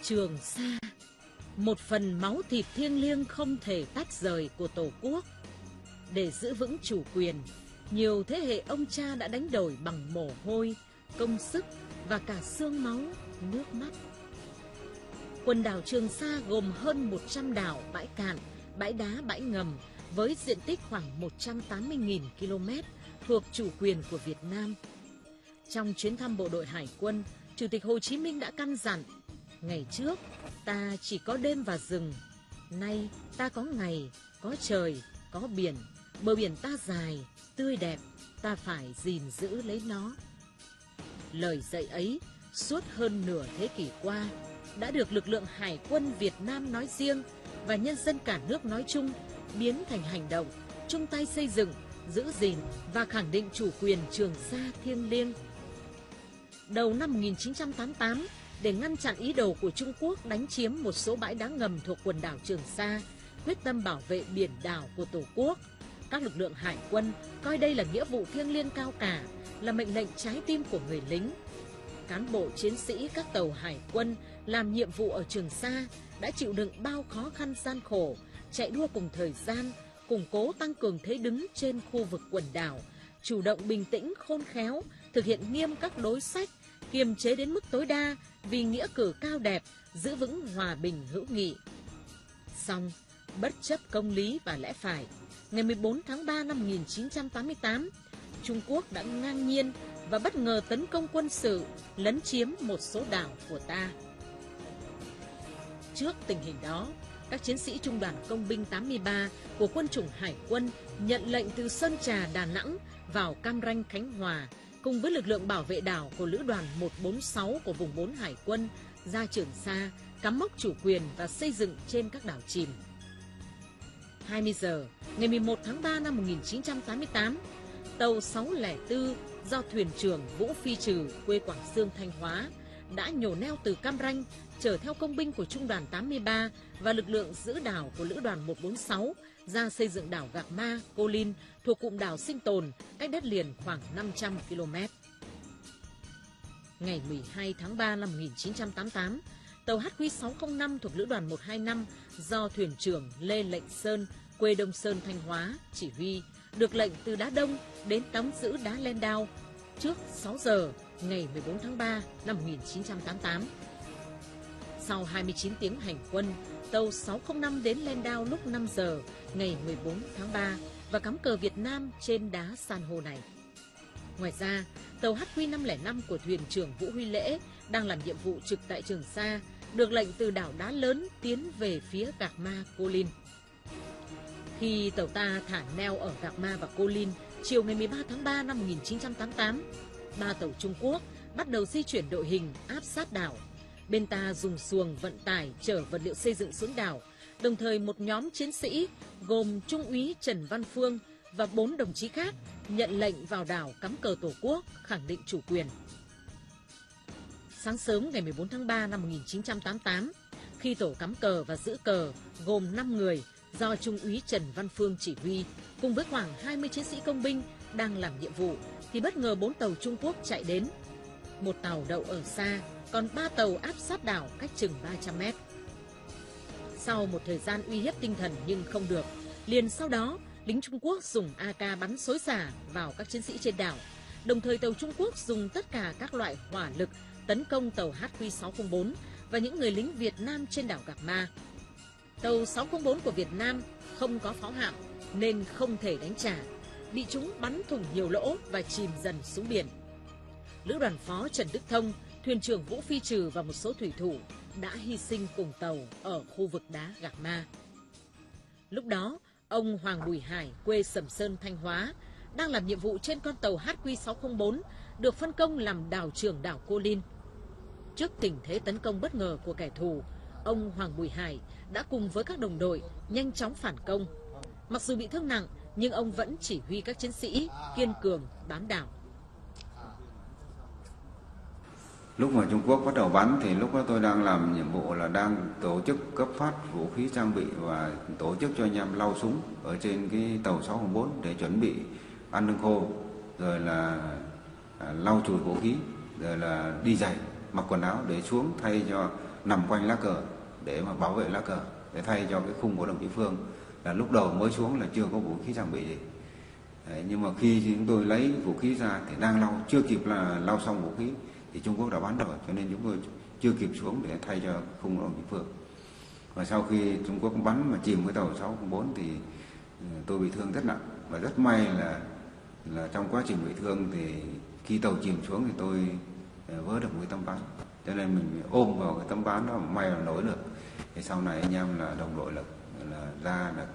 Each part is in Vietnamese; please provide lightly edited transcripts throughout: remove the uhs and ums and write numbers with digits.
Trường Sa, một phần máu thịt thiêng liêng không thể tách rời của Tổ quốc. Để giữ vững chủ quyền, nhiều thế hệ ông cha đã đánh đổi bằng mồ hôi, công sức và cả xương máu, nước mắt. Quần đảo Trường Sa gồm hơn 100 đảo, bãi cạn, bãi đá, bãi ngầm với diện tích khoảng 180.000 km thuộc chủ quyền của Việt Nam. Trong chuyến thăm bộ đội Hải quân, Chủ tịch Hồ Chí Minh đã căn dặn: ngày trước ta chỉ có đêm và rừng, nay ta có ngày, có trời, có biển. Bờ biển ta dài, tươi đẹp, ta phải gìn giữ lấy nó. Lời dạy ấy suốt hơn nửa thế kỷ qua đã được lực lượng Hải quân Việt Nam nói riêng và nhân dân cả nước nói chung biến thành hành động, chung tay xây dựng, giữ gìn và khẳng định chủ quyền Trường Sa thiêng liêng. Đầu năm 1988, để ngăn chặn ý đồ của Trung Quốc đánh chiếm một số bãi đá ngầm thuộc quần đảo Trường Sa, quyết tâm bảo vệ biển đảo của Tổ quốc, các lực lượng Hải quân coi đây là nghĩa vụ thiêng liêng cao cả, là mệnh lệnh trái tim của người lính. Cán bộ chiến sĩ các tàu Hải quân làm nhiệm vụ ở Trường Sa đã chịu đựng bao khó khăn gian khổ, chạy đua cùng thời gian, củng cố tăng cường thế đứng trên khu vực quần đảo, chủ động bình tĩnh khôn khéo, thực hiện nghiêm các đối sách, kiềm chế đến mức tối đa vì nghĩa cử cao đẹp, giữ vững hòa bình hữu nghị. Song, bất chấp công lý và lẽ phải, ngày 14 tháng 3 năm 1988, Trung Quốc đã ngang nhiên và bất ngờ tấn công quân sự, lấn chiếm một số đảo của ta. Trước tình hình đó, các chiến sĩ Trung đoàn Công binh 83 của Quân chủng Hải quân nhận lệnh từ Sơn Trà, Đà Nẵng vào Cam Ranh, Khánh Hòa, cùng với lực lượng bảo vệ đảo của Lữ đoàn 146 của vùng 4 Hải quân ra Trường Sa, cắm mốc chủ quyền và xây dựng trên các đảo chìm. 20 giờ, ngày 11 tháng 3 năm 1988, tàu 604 do thuyền trưởng Vũ Phi Trừ, quê Quảng Xương, Thanh Hóa, đã nhổ neo từ Cam Ranh, chở theo công binh của Trung đoàn 83 và lực lượng giữ đảo của Lữ đoàn 146 ra xây dựng đảo Gạc Ma, Cô Linh thuộc cụm đảo Sinh Tồn, cách đất liền khoảng 500 km. Ngày 12 tháng 3 năm 1988, tàu HQ605 thuộc Lữ đoàn 125 do thuyền trưởng Lê Lệnh Sơn, quê Đông Sơn, Thanh Hóa, chỉ huy, được lệnh từ Đá Đông đến đóng giữ đá Len Đao trước 6 giờ ngày 14 tháng 3 năm 1988. Sau 29 tiếng hành quân, tàu 605 đến Len Đao lúc 5 giờ ngày 14 tháng 3 và cắm cờ Việt Nam trên đá san hô này. Ngoài ra, tàu HQ505 của thuyền trưởng Vũ Huy Lễ đang làm nhiệm vụ trực tại Trường Sa, được lệnh từ đảo Đá Lớn tiến về phía Gạc Ma, Cô Linh. Khi tàu ta thả neo ở Gạc Ma và Cô Linh chiều ngày 13 tháng 3 năm 1988, 3 tàu Trung Quốc bắt đầu di chuyển đội hình áp sát đảo. Bên ta dùng xuồng vận tải chở vật liệu xây dựng xuống đảo, đồng thời một nhóm chiến sĩ gồm Trung úy Trần Văn Phương và 4 đồng chí khác nhận lệnh vào đảo cắm cờ Tổ quốc, khẳng định chủ quyền. Sáng sớm ngày 14 tháng 3 năm 1988, khi tổ cắm cờ và giữ cờ gồm 5 người do Trung úy Trần Văn Phương chỉ huy, cùng với khoảng 20 chiến sĩ công binh đang làm nhiệm vụ, thì bất ngờ 4 tàu Trung Quốc chạy đến. Một tàu đậu ở xa, còn 3 tàu áp sát đảo cách chừng 300 mét. Sau một thời gian uy hiếp tinh thần nhưng không được, liền sau đó, lính Trung Quốc dùng AK bắn xối xả vào các chiến sĩ trên đảo. Đồng thời tàu Trung Quốc dùng tất cả các loại hỏa lực tấn công tàu HQ604 và những người lính Việt Nam trên đảo Gạc Ma. Tàu 604 của Việt Nam không có pháo hạm nên không thể đánh trả, bị chúng bắn thủng nhiều lỗ và chìm dần xuống biển. Lữ đoàn phó Trần Đức Thông, thuyền trưởng Vũ Phi Trừ và một số thủy thủ đã hy sinh cùng tàu ở khu vực đá Gạc Ma. Lúc đó, ông Hoàng Bùi Hải, quê Sầm Sơn, Thanh Hóa, đang làm nhiệm vụ trên con tàu HQ604, được phân công làm đảo trưởng đảo Cô Linh. Trước tình thế tấn công bất ngờ của kẻ thù, ông Hoàng Bùi Hải đã cùng với các đồng đội nhanh chóng phản công. Mặc dù bị thương nặng, nhưng ông vẫn chỉ huy các chiến sĩ kiên cường bám đảo. Lúc mà Trung Quốc bắt đầu bắn thì lúc đó tôi đang làm nhiệm vụ là đang tổ chức cấp phát vũ khí trang bị và tổ chức cho anh em lau súng ở trên cái tàu 604 để chuẩn bị ăn lương khô, rồi là lau chùi vũ khí, rồi là đi giày, mặc quần áo để xuống thay cho nằm quanh lá cờ để mà bảo vệ lá cờ, để thay cho cái khung của đồng chí Phương là lúc đầu mới xuống là chưa có vũ khí trang bị gì. Đấy, nhưng mà khi chúng tôi lấy vũ khí ra thì đang lau, chưa kịp là lau xong vũ khí thì Trung Quốc đã bắn rồi, cho nên chúng tôi chưa kịp xuống để thay cho khung của đồng chí Phương. Và sau khi Trung Quốc bắn mà chìm cái tàu 604 thì tôi bị thương rất nặng, và rất may là trong quá trình bị thương thì khi tàu chìm xuống thì tôi vớ được một cái tấm ván, cho nên mình ôm vào cái tấm ván đó mà may là nổi được. Thì sau này anh em là đồng đội là ra là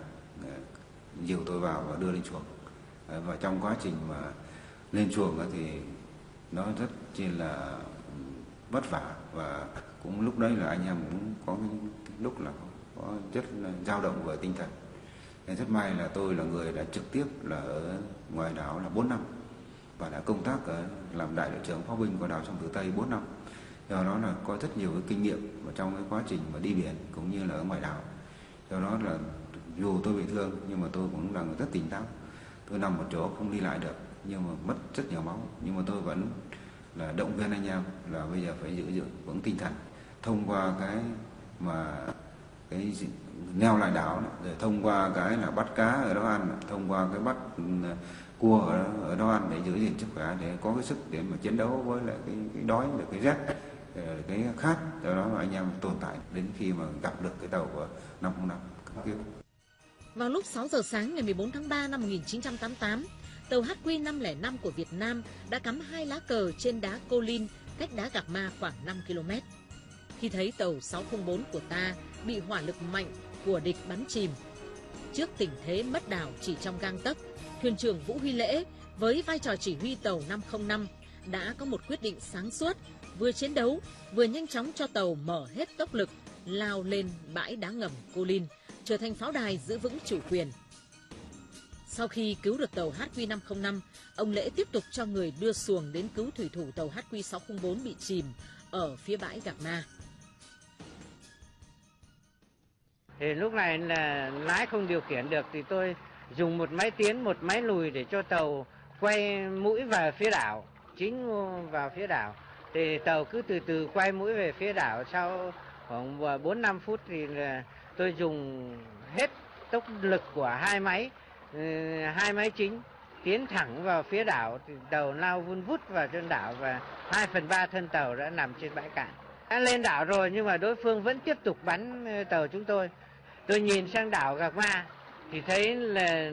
dìu tôi vào và đưa lên xuồng. Và trong quá trình mà lên xuồng thì nó rất chi là vất vả, và cũng lúc đấy là anh em cũng có cái lúc là có rất là dao động về tinh thần. Nên rất may là tôi là người đã trực tiếp là ở ngoài đảo là 4 năm và đã công tác làm đại đội trưởng pháo binh của đảo Sông Tử Tây 4 năm. Do đó là có rất nhiều cái kinh nghiệm ở trong cái quá trình mà đi biển cũng như là ở ngoài đảo. Do đó là dù tôi bị thương nhưng mà tôi cũng là người rất tỉnh táo. Tôi nằm một chỗ không đi lại được nhưng mà mất rất nhiều máu, nhưng mà tôi vẫn là động viên anh em là bây giờ phải giữ vững tinh thần thông qua cái mà cái neo lại đảo này, rồi thông qua cái là bắt cá ở đó ăn, thông qua cái bắt cua ở đó ăn để giữ gìn sức khỏe, để có cái sức để mà chiến đấu với lại cái đói, được cái rét, cái khát. Do đó mà anh em tồn tại đến khi mà gặp được cái tàu của 505 cấp cứu. Vào lúc 6 giờ sáng ngày 14 tháng 3 năm 1988, tàu HQ505 của Việt Nam đã cắm 2 lá cờ trên đá Cô Linh, cách đá Gạc Ma khoảng 5 km. Khi thấy tàu 604 của ta bị hỏa lực mạnh của địch bắn chìm, trước tình thế mất đảo chỉ trong gang tấc, thuyền trưởng Vũ Huy Lễ với vai trò chỉ huy tàu 505 đã có một quyết định sáng suốt, vừa chiến đấu vừa nhanh chóng cho tàu mở hết tốc lực lao lên bãi đá ngầm Cô Linh, trở thành pháo đài giữ vững chủ quyền. Sau khi cứu được tàu HQ505, ông Lễ tiếp tục cho người đưa xuồng đến cứu thủy thủ tàu HQ604 bị chìm ở phía bãi Gạc Ma. Thì lúc này là lái không điều khiển được thì tôi dùng một máy tiến, một máy lùi để cho tàu quay mũi vào phía đảo, chính vào phía đảo. Thì tàu cứ từ từ quay mũi về phía đảo, sau khoảng 4-5 phút thì là tôi dùng hết tốc lực của hai máy chính tiến thẳng vào phía đảo, thì tàu lao vun vút vào trên đảo và 2/3 thân tàu đã nằm trên bãi cạn. Đã lên đảo rồi nhưng mà đối phương vẫn tiếp tục bắn tàu chúng tôi. Tôi nhìn sang đảo Gạc Ma thì thấy là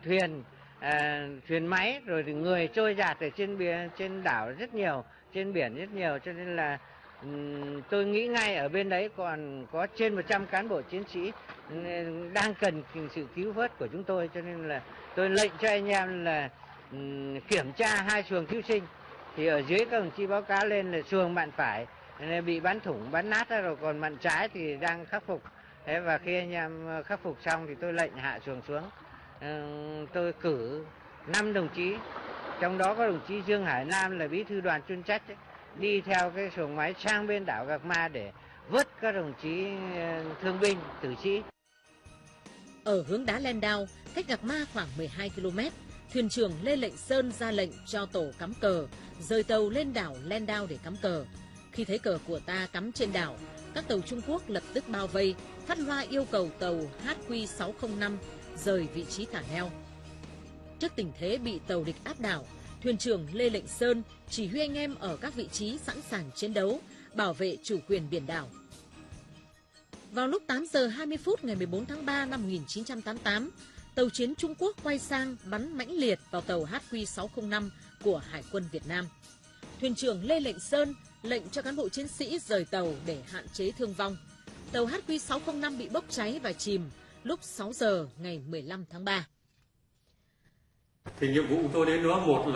thuyền máy rồi thì người trôi dạt ở trên đảo rất nhiều, trên biển rất nhiều, cho nên là tôi nghĩ ngay ở bên đấy còn có trên 100 cán bộ chiến sĩ đang cần sự cứu vớt của chúng tôi, cho nên là tôi lệnh cho anh em là kiểm tra hai xuồng cứu sinh. Thì ở dưới các đồng chí báo cáo lên là xuồng mạn phải bị bắn thủng, bắn nát ra rồi, còn mạn trái thì đang khắc phục. Thế và khi anh em khắc phục xong thì tôi lệnh hạ xuồng xuống. Tôi cử 5 đồng chí, trong đó có đồng chí Dương Hải Nam là bí thư đoàn chuyên trách ấy, đi theo cái xuồng máy sang bên đảo Gạc Ma để vớt các đồng chí thương binh, tử sĩ. Ở hướng đá Len Đao, cách Gạc Ma khoảng 12 km, thuyền trưởng Lê Lệnh Sơn ra lệnh cho tổ cắm cờ, rời tàu lên đảo Len Đao để cắm cờ. Khi thấy cờ của ta cắm trên đảo, các tàu Trung Quốc lập tức bao vây, phát loa yêu cầu tàu HQ605 rời vị trí thả neo. Trước tình thế bị tàu địch áp đảo, thuyền trưởng Lê Lệnh Sơn chỉ huy anh em ở các vị trí sẵn sàng chiến đấu, bảo vệ chủ quyền biển đảo. Vào lúc 8 giờ 20 phút ngày 14 tháng 3 năm 1988, tàu chiến Trung Quốc quay sang bắn mãnh liệt vào tàu HQ605 của Hải quân Việt Nam. Thuyền trưởng Lê Lệnh Sơn lệnh cho cán bộ chiến sĩ rời tàu để hạn chế thương vong. Tàu HQ605 bị bốc cháy và chìm lúc 6 giờ ngày 15 tháng 3. Thì nhiệm vụ của tôi đến đó, một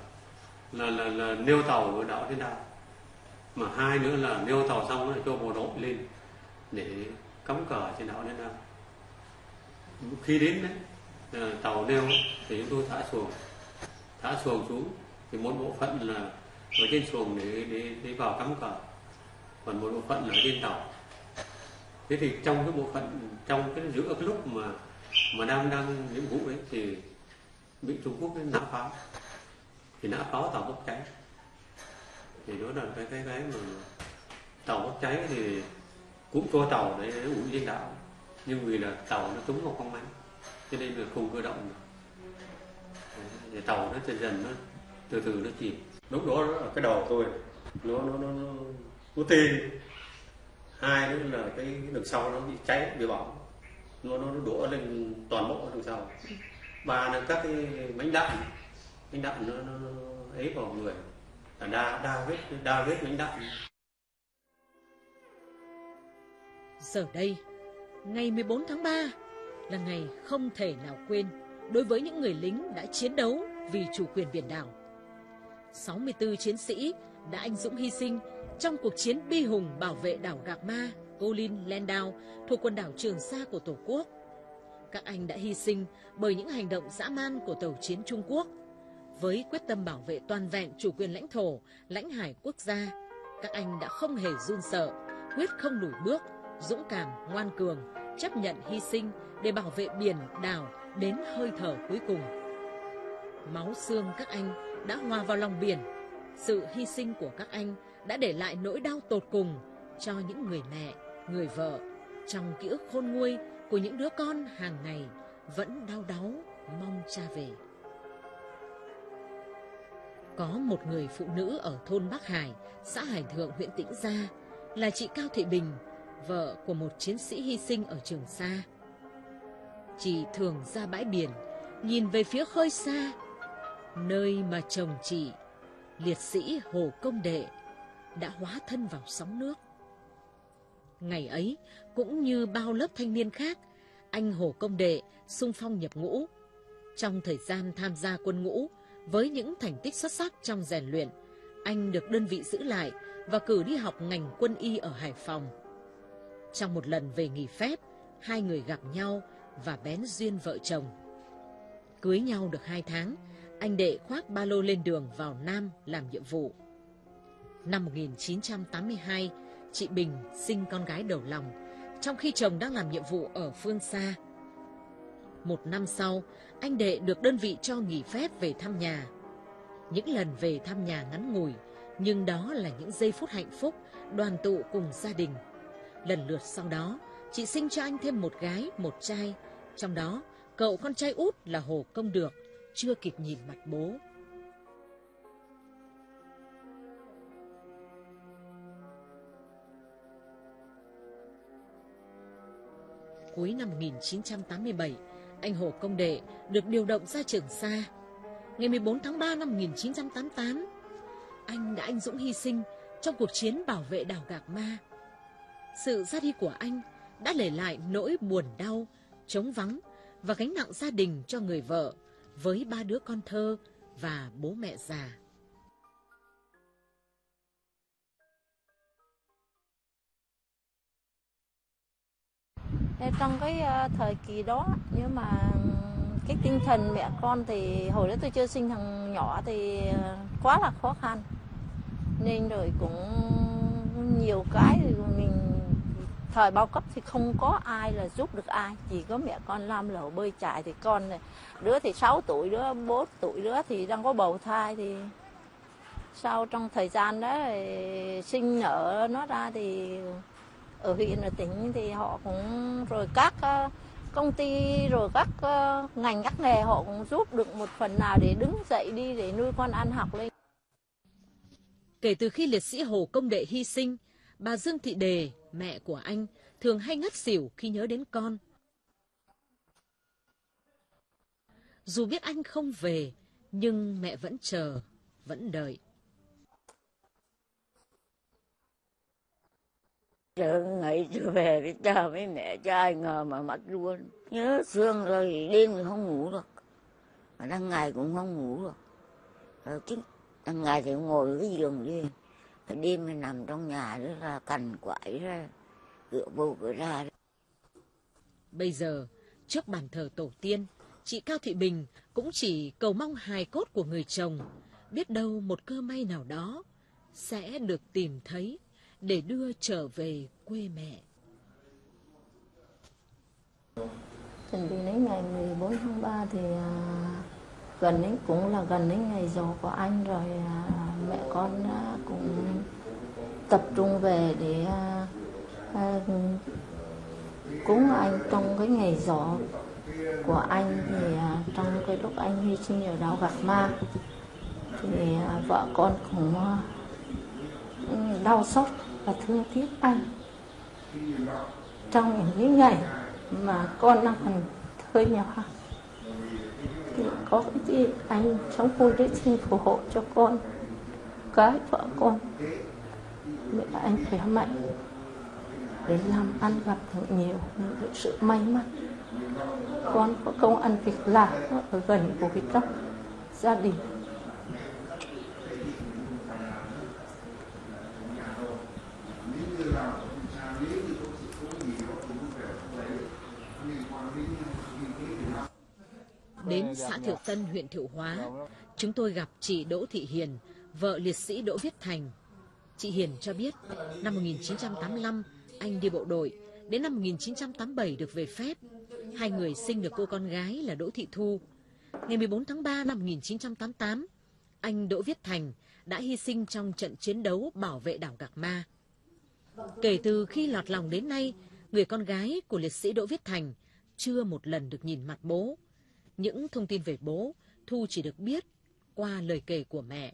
là neo tàu ở đảo Thiên Đao, mà hai nữa là neo tàu xong rồi cho bộ đội lên để cắm cờ trên đảo Thiên Đao. Khi đến đấy, tàu neo thì chúng tôi thả xuồng xuống, thì một bộ phận là ở trên xuồng để vào cắm cờ, còn một bộ phận là ở trên tàu. Thế thì trong cái bộ phận, trong cái giữa cái lúc mà đang nhiệm vụ đấy thì bị Trung Quốc nã pháo, thì nã pháo tàu bốc cháy. Thì đó là cái mà tàu bốc cháy thì cũng cho tàu để ủi lên đảo, nhưng vì là tàu nó trúng vào con máy cho nên là không cơ động được. Để tàu nó dần dần nó từ từ nó chìm. Lúc đó ở cái đầu tôi nó tê, hai nữa là cái đường sau nó bị cháy, bị bỏng, nó đổ lên toàn bộ đường sau. Ba là các cái bánh đạn nó ấy vào người, là đa vết bánh đạn. Giờ đây, ngày 14 tháng 3 là ngày không thể nào quên đối với những người lính đã chiến đấu vì chủ quyền biển đảo. 64 chiến sĩ đã anh dũng hy sinh trong cuộc chiến bi hùng bảo vệ đảo Gạc Ma, Cô Linh, Landau thuộc quần đảo Trường Sa của Tổ quốc. Các anh đã hy sinh bởi những hành động dã man của tàu chiến Trung Quốc. Với quyết tâm bảo vệ toàn vẹn chủ quyền lãnh thổ, lãnh hải quốc gia, các anh đã không hề run sợ, quyết không lùi bước, dũng cảm, ngoan cường, chấp nhận hy sinh để bảo vệ biển, đảo đến hơi thở cuối cùng. Máu xương các anh đã hòa vào lòng biển. Sự hy sinh của các anh đã để lại nỗi đau tột cùng cho những người mẹ, người vợ, trong ký ức khôn nguôi của những đứa con hàng ngày vẫn đau đáu mong cha về. Có một người phụ nữ ở thôn Bắc Hải, xã Hải Thượng, huyện Tĩnh Gia, là chị Cao Thị Bình, vợ của một chiến sĩ hy sinh ở Trường Sa. Chị thường ra bãi biển, nhìn về phía khơi xa, nơi mà chồng chị, liệt sĩ Hồ Công Đệ, đã hóa thân vào sóng nước. Ngày ấy, cũng như bao lớp thanh niên khác, anh Hồ Công Đệ xung phong nhập ngũ. Trong thời gian tham gia quân ngũ, với những thành tích xuất sắc trong rèn luyện, anh được đơn vị giữ lại và cử đi học ngành quân y ở Hải Phòng. Trong một lần về nghỉ phép, hai người gặp nhau và bén duyên vợ chồng. Cưới nhau được 2 tháng, anh Đệ khoác ba lô lên đường vào Nam làm nhiệm vụ. Năm 1982, chị Bình sinh con gái đầu lòng, trong khi chồng đang làm nhiệm vụ ở phương xa. 1 năm sau, anh Đệ được đơn vị cho nghỉ phép về thăm nhà. Những lần về thăm nhà ngắn ngủi, nhưng đó là những giây phút hạnh phúc, đoàn tụ cùng gia đình. Lần lượt sau đó, chị sinh cho anh thêm 1 gái, 1 trai, trong đó cậu con trai út là Hồ Công Được, chưa kịp nhìn mặt bố. Cuối năm 1987, anh Hồ Công Đệ được điều động ra Trường Sa. Ngày 14 tháng 3 năm 1988, anh đã anh dũng hy sinh trong cuộc chiến bảo vệ đảo Gạc Ma. Sự ra đi của anh đã để lại nỗi buồn đau, trống vắng và gánh nặng gia đình cho người vợ với 3 đứa con thơ và bố mẹ già. Trong cái thời kỳ đó, nhưng mà cái tinh thần mẹ con thì hồi đó tôi chưa sinh thằng nhỏ thì quá là khó khăn, nên rồi cũng nhiều cái thì mình thời bao cấp thì không có ai là giúp được ai, chỉ có mẹ con lam lẩu bơi chải. Thì con này, đứa thì 6 tuổi, đứa 4 tuổi, đứa thì đang có bầu thai. Thì sau trong thời gian đó thì sinh nở nó ra thì ở huyện, ở tỉnh thì họ cũng, rồi các công ty, rồi các ngành các nghề họ cũng giúp được một phần nào để đứng dậy đi để nuôi con ăn học lên. Kể từ khi liệt sĩ Hồ Công Đệ hy sinh, bà Dương Thị Đề, mẹ của anh, thường hay ngất xỉu khi nhớ đến con. Dù biết anh không về, nhưng mẹ vẫn chờ, vẫn đợi. Chờ ngày chưa về thì chờ với mẹ, cho ai ngờ mà mất luôn. Nhớ xương rồi, đêm thì không ngủ được, mà đang ngày cũng không ngủ được. Rồi chứ đang ngày thì ngồi cái giường đi, đêm thì nằm trong nhà rất là cằn quại ra, cửa vô cửa ra. Bây giờ, trước bàn thờ tổ tiên, chị Cao Thị Bình cũng chỉ cầu mong hài cốt của người chồng, biết đâu một cơ may nào đó sẽ được tìm thấy để đưa trở về quê mẹ. Chuẩn bị đến ngày 14 tháng 3 thì gần đến, cũng là gần đến ngày giỗ của anh rồi. Mẹ con cũng tập trung về để Cúng anh trong cái ngày giỏ của anh thì trong cái lúc anh hy sinh ở đảo Gạc Ma thì vợ con cũng đau xót và thương tiếc anh. Trong những cái ngày mà con đang còn thơ nhỏ thì có cái gì anh sống vui để xin phù hộ cho con, cái vợ con, để anh khỏe mạnh để làm ăn gặp được nhiều những sự may mắn, con có công ăn việc làm ở gần với trong gia đình. Đến xã Thiệu Tân, huyện Thiệu Hóa, chúng tôi gặp chị Đỗ Thị Hiền, vợ liệt sĩ Đỗ Viết Thành. Chị Hiền cho biết, năm 1985, anh đi bộ đội, đến năm 1987 được về phép. Hai người sinh được cô con gái là Đỗ Thị Thu. Ngày 14 tháng 3 năm 1988, anh Đỗ Viết Thành đã hy sinh trong trận chiến đấu bảo vệ đảo Gạc Ma. Kể từ khi lọt lòng đến nay, người con gái của liệt sĩ Đỗ Viết Thành chưa một lần được nhìn mặt bố. Những thông tin về bố, Thu chỉ được biết qua lời kể của mẹ.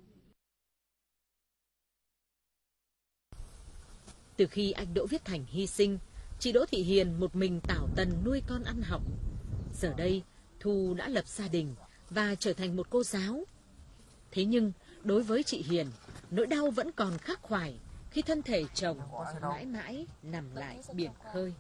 Từ khi anh Đỗ Viết Thành hy sinh, chị Đỗ Thị Hiền một mình tảo tần nuôi con ăn học. Giờ đây, Thu đã lập gia đình và trở thành một cô giáo. Thế nhưng, đối với chị Hiền, nỗi đau vẫn còn khắc khoải khi thân thể chồng mãi mãi nằm lại biển khơi.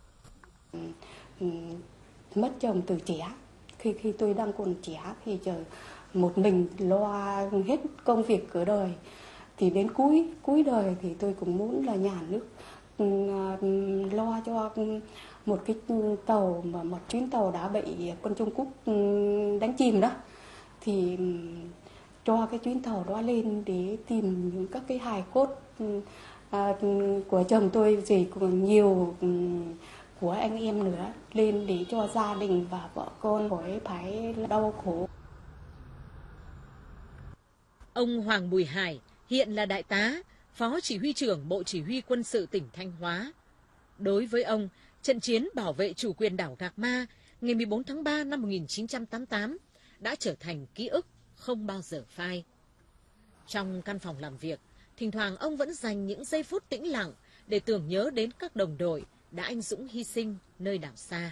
Mất chồng từ trẻ, khi tôi đang còn trẻ thì chờ một mình lo hết công việc cửa đời, thì đến cuối đời thì tôi cũng muốn là nhà nước lo cho một cái tàu, mà một chuyến tàu đã bị quân Trung Quốc đánh chìm đó, thì cho cái chuyến tàu đó lên để tìm những các cái hài cốt của chồng tôi, gì còn nhiều của anh em nữa, lên để cho gia đình và vợ con khỏi phải đau khổ. Ông Hoàng Bùi Hải hiện là đại tá, phó chỉ huy trưởng Bộ Chỉ huy Quân sự tỉnh Thanh Hóa. Đối với ông, trận chiến bảo vệ chủ quyền đảo Gạc Ma ngày 14 tháng 3 năm 1988 đã trở thành ký ức không bao giờ phai. Trong căn phòng làm việc, thỉnh thoảng ông vẫn dành những giây phút tĩnh lặng để tưởng nhớ đến các đồng đội đã anh dũng hy sinh nơi đảo xa.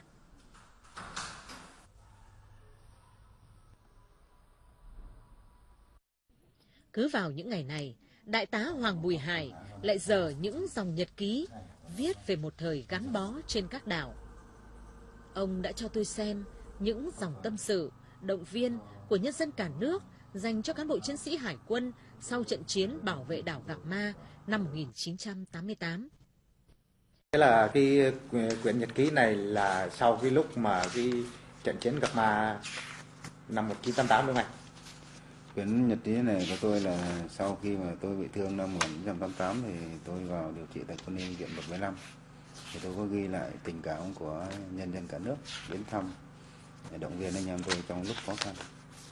Cứ vào những ngày này, đại tá Hoàng Bùi Hải lại dở những dòng nhật ký viết về một thời gắn bó trên các đảo. Ông đã cho tôi xem những dòng tâm sự, động viên của nhân dân cả nước dành cho cán bộ chiến sĩ hải quân sau trận chiến bảo vệ đảo Gạc Ma năm 1988. Thế là cái quyển nhật ký này là sau cái lúc mà cái trận chiến Gạc Ma năm 1988 đúng không anh? Quyển nhật ký này của tôi là sau khi mà tôi bị thương năm 1988 thì tôi vào điều trị tại quân y viện 115. Thì tôi có ghi lại tình cảm của nhân dân cả nước đến thăm để động viên anh em tôi trong lúc khó khăn,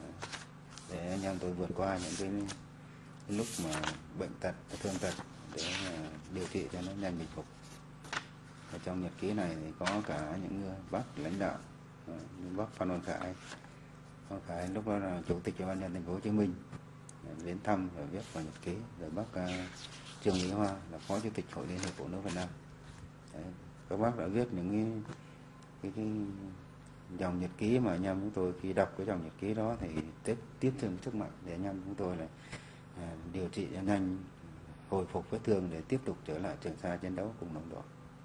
để anh em tôi vượt qua những cái lúc mà bệnh tật, thương tật để điều trị cho nó nhanh bình phục. Ở trong nhật ký này thì có cả những bác lãnh đạo, như bác Phan Văn Khải. Phan Khải lúc đó là chủ tịch Ủy ban nhân dân thành phố Hồ Chí Minh đến thăm và viết vào nhật ký. Rồi bác Trương Mỹ Hoa là phó chủ tịch Hội Liên hiệp Phụ nữ Việt Nam. Đấy, các bác đã viết những cái dòng nhật ký mà anh em chúng tôi khi đọc cái dòng nhật ký đó thì tiếp thêm sức mạnh để anh em chúng tôi là điều trị cho nhanh, hồi phục vết thương để tiếp tục trở lại Trường Sa chiến đấu cùng đồng đội.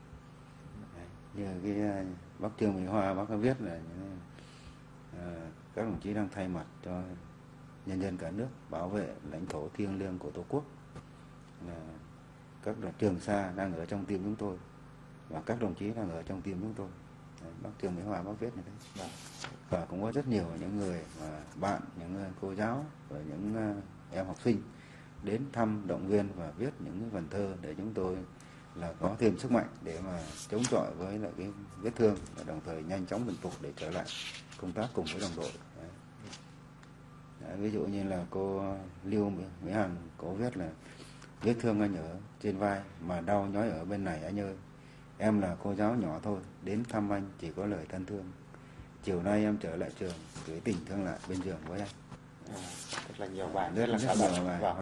Như cái bác Trương Mỹ Hoa bác có viết là các đồng chí đang thay mặt cho nhân dân cả nước bảo vệ lãnh thổ thiêng liêng của Tổ quốc, là các Trường Sa đang ở trong tim chúng tôi và các đồng chí đang ở trong tim chúng tôi. Đấy, bác Trương Mỹ Hoa bác viết như thế. Và cũng có rất nhiều những người mà bạn, những cô giáo và những em học sinh đến thăm, động viên và viết những cái vần thơ để chúng tôi là có thêm sức mạnh để mà chống chọi với lại cái vết thương và đồng thời nhanh chóng bình phục để trở lại công tác cùng với đồng đội. Đấy, ví dụ như là cô Lưu Mỹ Hằng, cô viết là vết thương anh ở trên vai mà đau nhói ở bên này anh ơi. Em là cô giáo nhỏ thôi, đến thăm anh chỉ có lời thân thương. Chiều nay em trở lại trường, gửi tình thương lại bên giường với anh. Rất là nhiều bạn, rất nhiều bạn.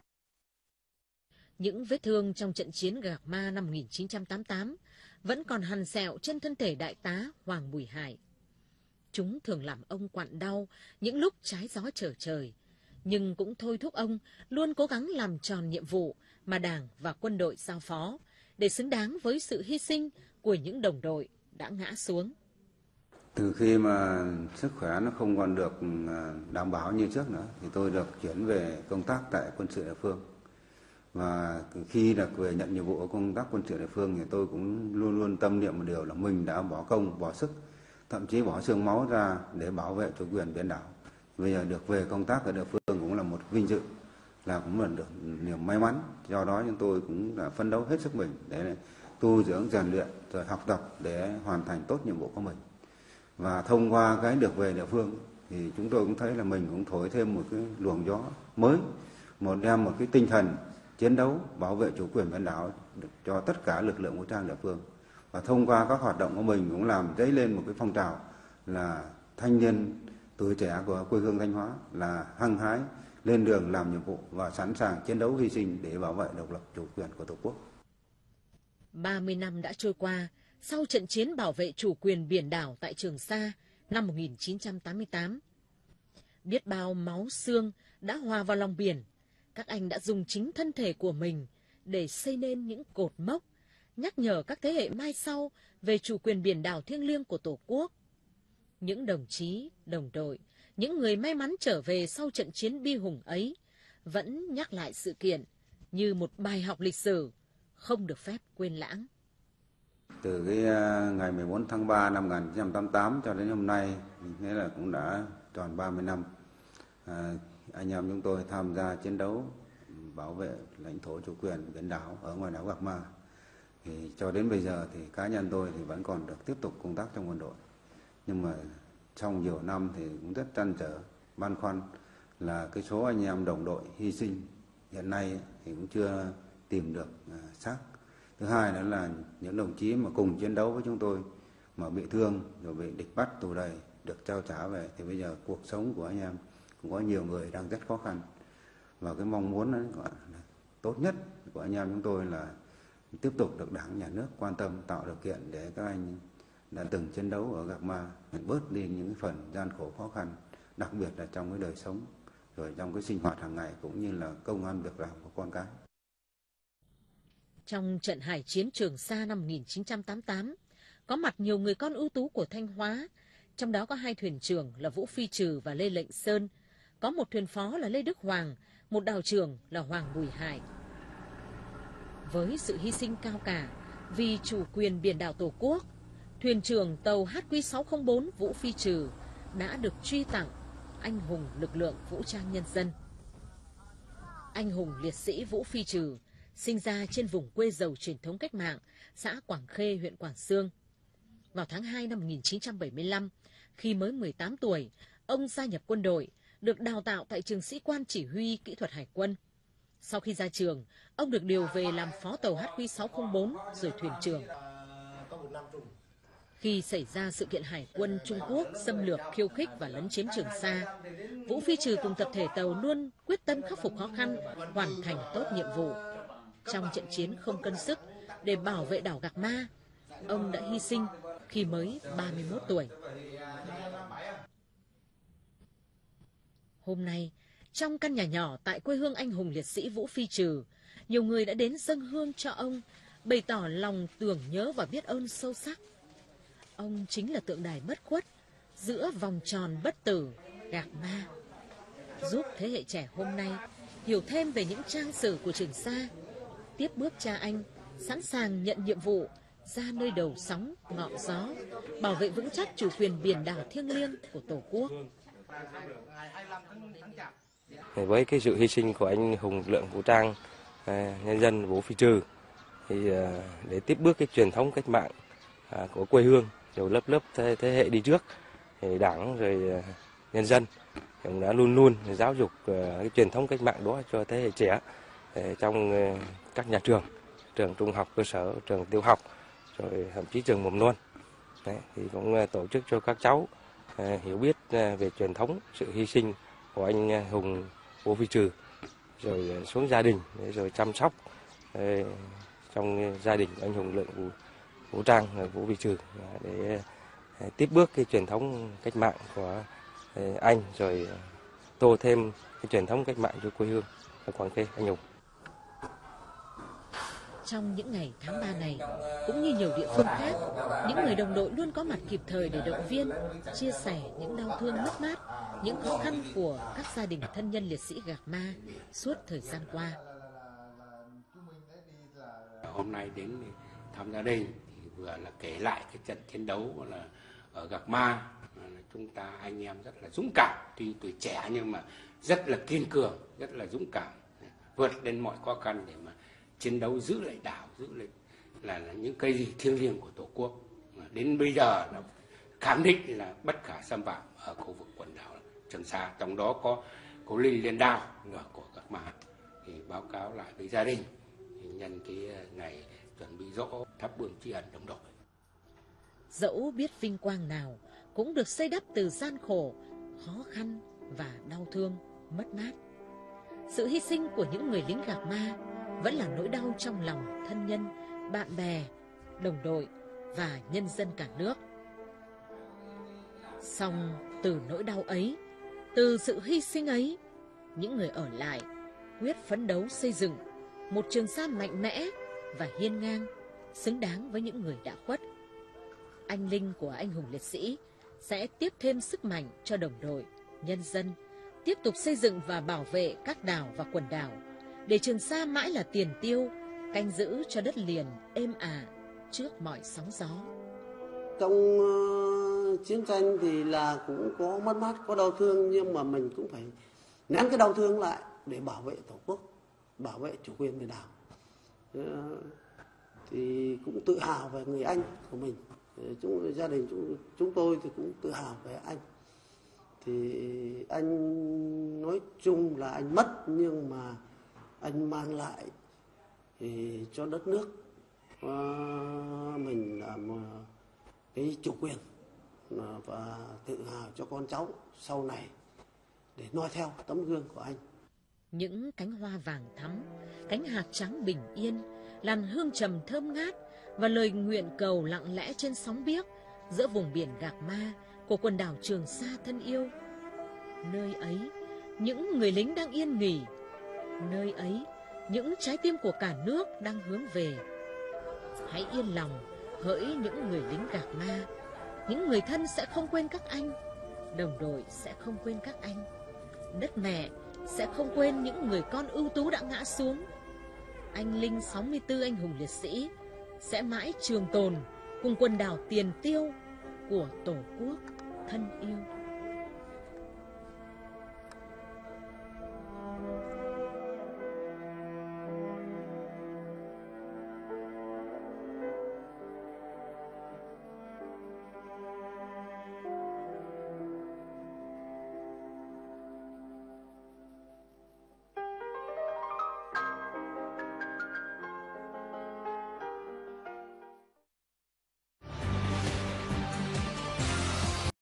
Những vết thương trong trận chiến Gạc Ma năm 1988 vẫn còn hằn sẹo trên thân thể đại tá Hoàng Bùi Hải. Chúng thường làm ông quặn đau những lúc trái gió trở trời, nhưng cũng thôi thúc ông luôn cố gắng làm tròn nhiệm vụ mà Đảng và quân đội giao phó để xứng đáng với sự hy sinh của những đồng đội đã ngã xuống. Từ khi mà sức khỏe nó không còn được đảm bảo như trước nữa thì tôi được chuyển về công tác tại quân sự địa phương. Và khi được về nhận nhiệm vụ ở công tác quân sự địa phương thì tôi cũng luôn luôn tâm niệm một điều là mình đã bỏ công, bỏ sức, thậm chí bỏ xương máu ra để bảo vệ chủ quyền biển đảo. Bây giờ được về công tác ở địa phương cũng là một vinh dự, là cũng là được niềm may mắn. Do đó chúng tôi cũng đã phấn đấu hết sức mình để tu dưỡng, rèn luyện rồi học tập để hoàn thành tốt nhiệm vụ của mình. Và thông qua cái được về địa phương thì chúng tôi cũng thấy là mình cũng thổi thêm một cái luồng gió mới, đem một cái tinh thần chiến đấu bảo vệ chủ quyền biển đảo cho tất cả lực lượng vũ trang địa phương. Và thông qua các hoạt động của mình cũng làm dấy lên một cái phong trào là thanh niên tuổi trẻ của quê hương Thanh Hóa là hăng hái lên đường làm nhiệm vụ và sẵn sàng chiến đấu hy sinh để bảo vệ độc lập chủ quyền của Tổ quốc. 30 năm đã trôi qua sau trận chiến bảo vệ chủ quyền biển đảo tại Trường Sa năm 1988. Biết bao máu xương đã hòa vào lòng biển, các anh đã dùng chính thân thể của mình để xây nên những cột mốc, nhắc nhở các thế hệ mai sau về chủ quyền biển đảo thiêng liêng của Tổ quốc. Những đồng chí, đồng đội, những người may mắn trở về sau trận chiến bi hùng ấy vẫn nhắc lại sự kiện như một bài học lịch sử, không được phép quên lãng. Từ cái ngày 14 tháng 3 năm 1988 cho đến hôm nay, nghĩa là cũng đã tròn 30 năm. Anh em chúng tôi tham gia chiến đấu bảo vệ lãnh thổ chủ quyền biển đảo ở ngoài đảo Gạc Ma. Thì cho đến bây giờ thì cá nhân tôi thì vẫn còn được tiếp tục công tác trong quân đội. Nhưng mà trong nhiều năm thì cũng rất trăn trở, băn khoăn là cái số anh em đồng đội hy sinh hiện nay thì cũng chưa tìm được xác. Thứ hai nữa là những đồng chí mà cùng chiến đấu với chúng tôi mà bị thương rồi bị địch bắt tù đầy được trao trả về thì bây giờ cuộc sống của anh em cũng có nhiều người đang rất khó khăn. Và cái mong muốn là tốt nhất của anh em chúng tôi là tiếp tục được Đảng, Nhà nước quan tâm, tạo điều kiện để các anh đã từng chiến đấu ở Gạc Ma bớt đi những phần gian khổ khó khăn, đặc biệt là trong cái đời sống, rồi trong cái sinh hoạt hàng ngày cũng như là công ăn việc làm của con cái. Trong trận hải chiến Trường Sa năm 1988, có mặt nhiều người con ưu tú của Thanh Hóa, trong đó có 2 thuyền trưởng là Vũ Phi Trừ và Lê Lệnh Sơn, có một thuyền phó là Lê Đức Hoàng, một đào trưởng là Hoàng Bùi Hải. Với sự hy sinh cao cả vì chủ quyền biển đảo Tổ quốc, thuyền trưởng tàu HQ604 Vũ Phi Trừ đã được truy tặng anh hùng lực lượng vũ trang nhân dân. Anh hùng liệt sĩ Vũ Phi Trừ sinh ra trên vùng quê giàu truyền thống cách mạng, xã Quảng Khê, huyện Quảng Xương. Vào tháng 2 năm 1975, khi mới 18 tuổi, ông gia nhập quân đội, được đào tạo tại trường sĩ quan chỉ huy kỹ thuật hải quân. Sau khi ra trường, ông được điều về làm phó tàu HQ604 rồi thuyền trưởng. Khi xảy ra sự kiện hải quân Trung Quốc xâm lược, khiêu khích và lấn chiếm Trường Sa, Vũ Phi Trừ cùng tập thể tàu luôn quyết tâm khắc phục khó khăn, hoàn thành tốt nhiệm vụ. Trong trận chiến không cân sức để bảo vệ đảo Gạc Ma, ông đã hy sinh khi mới 31 tuổi. Hôm nay, trong căn nhà nhỏ tại quê hương anh hùng liệt sĩ Vũ Phi Trừ, nhiều người đã đến dâng hương cho ông, bày tỏ lòng tưởng nhớ và biết ơn sâu sắc. Ông chính là tượng đài bất khuất giữa vòng tròn bất tử Gạc Ma, giúp thế hệ trẻ hôm nay hiểu thêm về những trang sử của Trường Sa, tiếp bước cha anh sẵn sàng nhận nhiệm vụ ra nơi đầu sóng ngọn gió, bảo vệ vững chắc chủ quyền biển đảo thiêng liêng của Tổ quốc. Với cái sự hy sinh của anh hùng lực lượng vũ trang nhân dân Vũ Phi Trừ thì để tiếp bước cái truyền thống cách mạng của quê hương, nhiều lớp thế hệ đi trước, thì Đảng rồi nhân dân cũng đã luôn luôn giáo dục cái truyền thống cách mạng đó cho thế hệ trẻ trong các nhà trường, trường trung học cơ sở, trường tiểu học, rồi thậm chí trường mầm non. Đấy, thì cũng tổ chức cho các cháu hiểu biết về truyền thống, sự hy sinh của anh hùng Vũ Phi Trừ, rồi xuống gia đình rồi chăm sóc trong gia đình anh hùng lượng vũ trang Vũ Phi Trừ để tiếp bước cái truyền thống cách mạng của anh, rồi tô thêm cái truyền thống cách mạng cho quê hương Quảng Khê anh hùng. Trong những ngày tháng 3 này, cũng như nhiều địa phương khác, những người đồng đội luôn có mặt kịp thời để động viên, chia sẻ những đau thương mất mát, những khó khăn của các gia đình thân nhân liệt sĩ Gạc Ma suốt thời gian qua. Hôm nay đến thăm gia đình thì vừa là kể lại cái trận chiến đấu là ở Gạc Ma, chúng ta anh em rất là dũng cảm, tuy tuổi trẻ nhưng mà rất là kiên cường, rất là dũng cảm, vượt lên mọi khó khăn để mà chiến đấu giữ lại đảo, giữ lại là những cây gì thiêng liêng của Tổ quốc. Đến bây giờ là khẳng định là bất khả xâm phạm ở khu vực quần đảo Trường Sa, trong đó có cố Linh Liên Đao của Gạc Ma. Thì báo cáo lại với gia đình thì nhân cái ngày chuẩn bị dỗ thắp hương tri ân đồng đội. Dẫu biết vinh quang nào cũng được xây đắp từ gian khổ, khó khăn và đau thương, mất mát. Sự hy sinh của những người lính Gạc Ma vẫn là nỗi đau trong lòng thân nhân, bạn bè, đồng đội và nhân dân cả nước. Song từ nỗi đau ấy, từ sự hy sinh ấy, những người ở lại quyết phấn đấu xây dựng một Trường Sa mạnh mẽ và hiên ngang, xứng đáng với những người đã khuất. Anh linh của anh hùng liệt sĩ sẽ tiếp thêm sức mạnh cho đồng đội, nhân dân, tiếp tục xây dựng và bảo vệ các đảo và quần đảo, để Trường Sa mãi là tiền tiêu, canh giữ cho đất liền êm ả trước mọi sóng gió. Trong chiến tranh thì là cũng có mất mát, có đau thương, nhưng mà mình cũng phải nén cái đau thương lại để bảo vệ Tổ quốc, bảo vệ chủ quyền biển đảo. Thì cũng tự hào về người anh của mình. Gia đình chúng tôi thì cũng tự hào về anh. Thì anh nói chung là anh mất, nhưng mà anh mang lại thì cho đất nước mình là cái chủ quyền, và tự hào cho con cháu sau này để noi theo tấm gương của anh. Những cánh hoa vàng thắm, cánh hạt trắng bình yên, làn hương trầm thơm ngát và lời nguyện cầu lặng lẽ trên sóng biếc giữa vùng biển Gạc Ma của quần đảo Trường Sa thân yêu. Nơi ấy, những người lính đang yên nghỉ. Nơi ấy, những trái tim của cả nước đang hướng về. Hãy yên lòng hỡi những người lính Gạc Ma. Những người thân sẽ không quên các anh, đồng đội sẽ không quên các anh, đất mẹ sẽ không quên những người con ưu tú đã ngã xuống. Anh linh 64 anh hùng liệt sĩ sẽ mãi trường tồn cùng quần đảo tiền tiêu của Tổ quốc thân yêu.